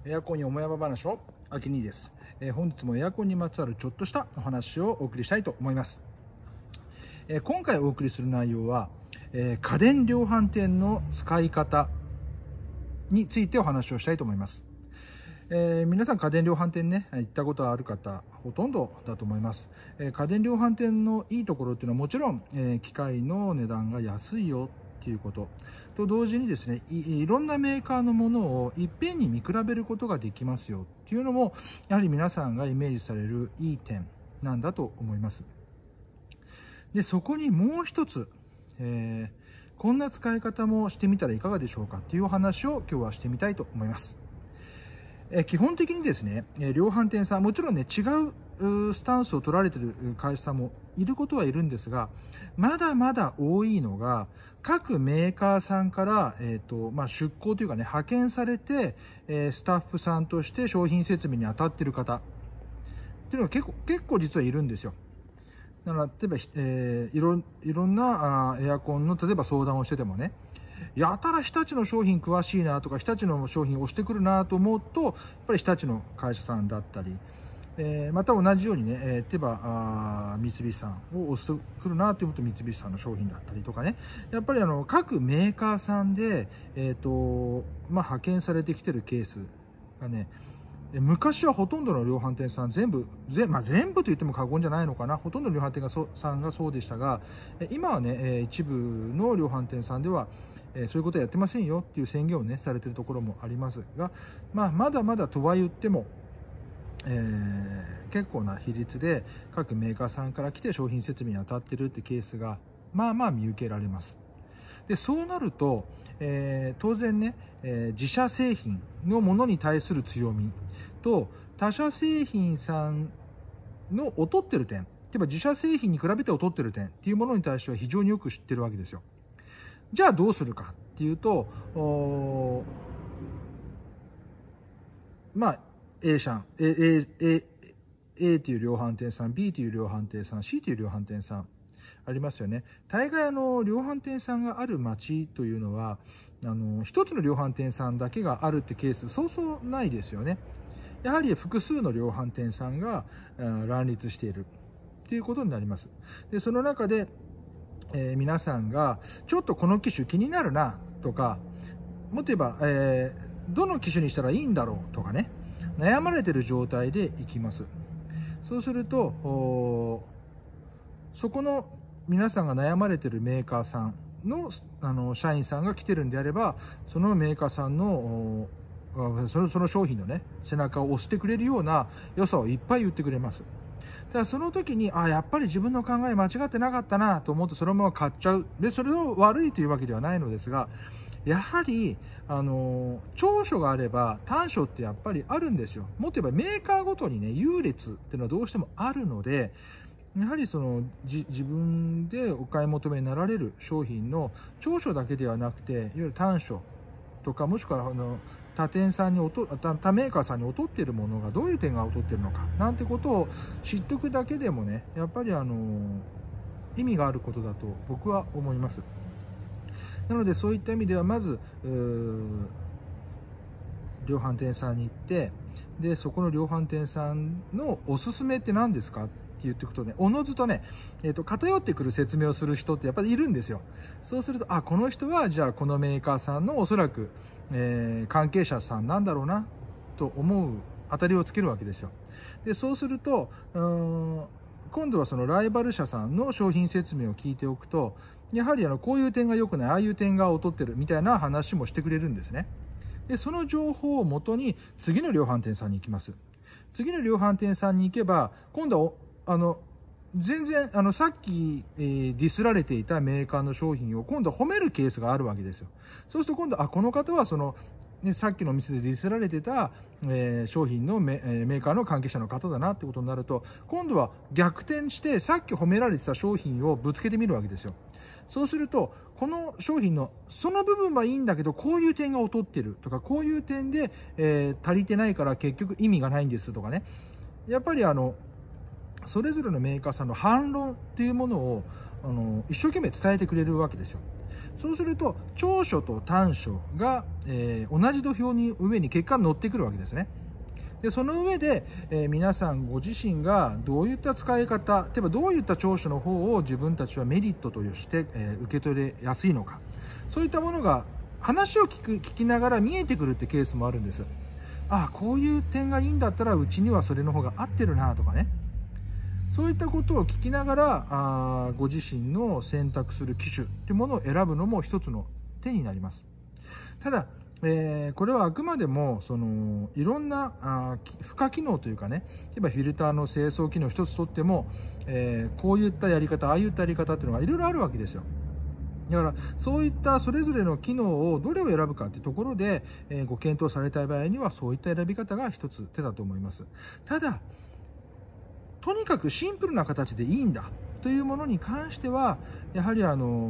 エアコンよもやま話のあきにです。本日もエアコンにまつわるちょっとしたお話をお送りしたいと思います。今回お送りする内容は、家電量販店の使い方についてお話をしたいと思います。皆さん家電量販店ね、行ったことある方ほとんどだと思います。家電量販店のいいところっていうのはもちろん、機械の値段が安いよっていうことと同時にですね、いろんなメーカーのものをいっぺんに見比べることができますよっていうのもやはり皆さんがイメージされるいい点なんだと思います。で、そこにもう一つ、こんな使い方もしてみたらいかがでしょうかっていうお話を今日はしてみたいと思います。基本的にですね、量販店さん、もちろんね、違うスタンスを取られている会社さんもいることはいるんですが、まだまだ多いのが、各メーカーさんから、出向というかね、派遣されて、スタッフさんとして商品説明に当たっている方っていうのが結構実はいるんですよ。だから、例えば、いろんなエアコンの、例えば相談をしててもね、やたら日立の商品詳しいなとか、日立の商品を押してくるなと思うと、やっぱり日立の会社さんだったり、また同じようにね、例えば三菱さんを押してくるなと思うと三菱さんの商品だったりとかね、やっぱり各メーカーさんで、派遣されてきてるケースがね、昔はほとんどの量販店さん全部と言っても過言じゃないのかな、ほとんどの量販店さんがそうでしたが、今はね、一部の量販店さんでは、そういうことはやってませんよっていう宣言をね、されているところもありますが、まだまだとは言っても、結構な比率で各メーカーさんから来て商品説明に当たっているってケースが、見受けられます。で、そうなると、当然ね、自社製品のものに対する強みと他社製品さんの劣ってる点、例えば自社製品に比べて劣ってる点っていうものに対しては非常によく知ってるわけですよ。じゃあどうするかっていうと、A 社、A という量販店さん、B という量販店さん、C という量販店さん、ありますよね。大概量販店さんがある町というのは、一つの量販店さんだけがあるってケース、そうそうないですよね。やはり複数の量販店さんが乱立しているっていうことになります。で、その中で、皆さんがちょっとこの機種気になるなとか、もっと言えば、どの機種にしたらいいんだろうとかね、悩まれている状態でいきます。そうすると、そこの皆さんが悩まれているメーカーさんの、社員さんが来てるんであれば、そのメーカーさんのその商品のね、背中を押してくれるような良さをいっぱい言ってくれます。ただその時に、やっぱり自分の考え間違ってなかったなと思ってそのまま買っちゃう。で、それを悪いというわけではないのですが、やはり、長所があれば短所ってやっぱりあるんですよ。もっと言えばメーカーごとにね、優劣っていうのはどうしてもあるので、やはり自分でお買い求めになられる商品の長所だけではなくて、いわゆる短所とか、もしくは他メーカーさんに劣っているものがどういう点が劣っているのかなんてことを知っておくだけでもね、やっぱり意味があることだと僕は思います。なのでそういった意味ではまず量販店さんに行って、でそこの量販店さんのおすすめって何ですかって言っていくとね、おのずとね、偏ってくる説明をする人ってやっぱりいるんですよ。そうすると、この人はじゃあこのメーカーさんのおそらく、関係者さんなんだろうなと思う当たりをつけるわけですよ。でそうすると今度はそのライバル社さんの商品説明を聞いておくと、やはりこういう点が良くない、ああいう点が劣ってるみたいな話もしてくれるんですね。でその情報をもとに次の量販店さんに行きます。次の量販店さんに行けば、今度は全然さっき、ディスられていたメーカーの商品を今度は褒めるケースがあるわけですよ。そうすると今度この方はさっきの店でディスられてた、商品のメーカーの関係者の方だなってことになると、今度は逆転してさっき褒められてた商品をぶつけてみるわけですよ。そうするとこの商品のその部分はいいんだけど、こういう点が劣ってるとか、こういう点で、足りてないから結局意味がないんですとかね、やっぱりそれぞれのメーカーさんの反論っていうものを一生懸命伝えてくれるわけですよ。 そうすると長所と短所が、同じ土俵に上に結果乗ってくるわけですね。でその上で、皆さんご自身がどういった使い方、例えばどういった長所の方を自分たちはメリットとして、受け取れやすいのか、そういったものが話を聞きながら見えてくるってケースもあるんです。ああ、こういう点がいいんだったらうちにはそれの方が合ってるなとかね、そういったことを聞きながらご自身の選択する機種というものを選ぶのも一つの手になります。ただこれはあくまでもいろんな付加機能というかね、例えばフィルターの清掃機能一つとっても、こういったやり方、ああいったやり方っていうのがいろいろあるわけですよ。だからそういったそれぞれの機能をどれを選ぶかというところで、ご検討されたい場合にはそういった選び方が一つ手だと思います。ただとにかくシンプルな形でいいんだというものに関しては、やはり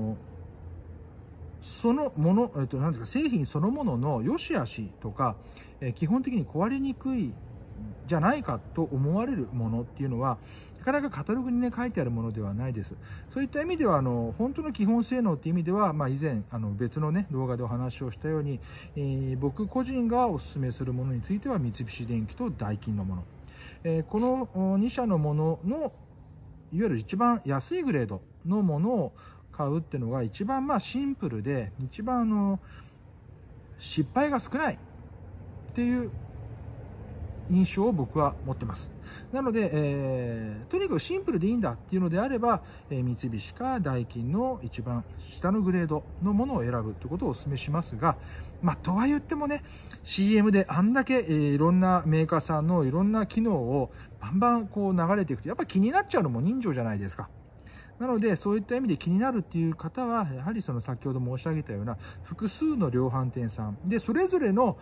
そのもの、なんていうか製品そのものの良し悪しとか、基本的に壊れにくいじゃないかと思われるものっていうのは、なかなかカタログにね書いてあるものではないです。そういった意味では本当の基本性能っていう意味では、以前別のね動画でお話をしたように、僕個人がお勧めするものについては三菱電機とダイキンのもの、この2社のもののいわゆる一番安いグレードのものを買うっていうのが一番シンプルで一番失敗が少ないっていう印象を僕は持ってます。なので、とにかくシンプルでいいんだっていうのであれば、三菱かダイキンの一番下のグレードのものを選ぶということをお勧めしますが、とは言ってもね、CM であんだけ、いろんなメーカーさんのいろんな機能をバンバンこう流れていくと、やっぱ気になっちゃうのも人情じゃないですか。なので、そういった意味で気になるっていう方は、やはり先ほど申し上げたような複数の量販店さんで、それぞれの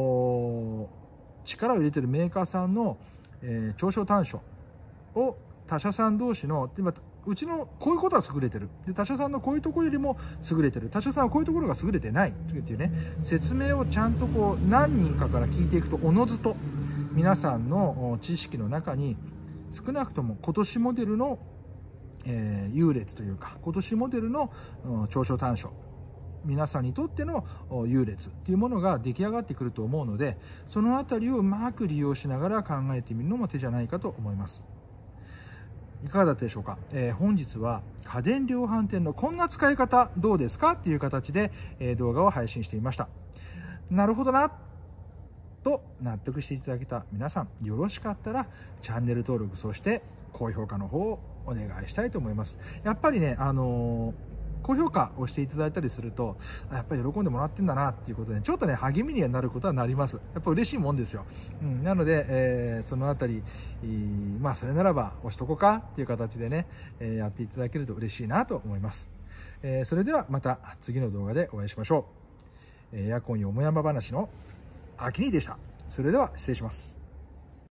力を入れているメーカーさんの、長所短所を他社さん同士の、うちのこういうことは優れてる。で、他社さんのこういうところよりも優れてる。他社さんはこういうところが優れてない。っていうね、説明をちゃんと何人かから聞いていくと、おのずと皆さんの知識の中に、少なくとも今年モデルの優劣というか、今年モデルの長所短所、皆さんにとっての優劣っていうものが出来上がってくると思うので、そのあたりをうまく利用しながら考えてみるのも手じゃないかと思います。いかがだったでしょうか。本日は家電量販店のこんな使い方どうですかっていう形で、動画を配信していました。なるほどなと納得していただけた皆さん、よろしかったらチャンネル登録、そして高評価の方をお願いしたいと思います。やっぱりね、高評価をしていただいたりすると、やっぱり喜んでもらってんだなっていうことで、ちょっとね、励みにはなることはなります。やっぱ嬉しいもんですよ。なので、そのあたり、それならば押しとこうかっていう形でね、やっていただけると嬉しいなと思います。それではまた次の動画でお会いしましょう。エアコンよもやま話のあきにでした。それでは失礼します。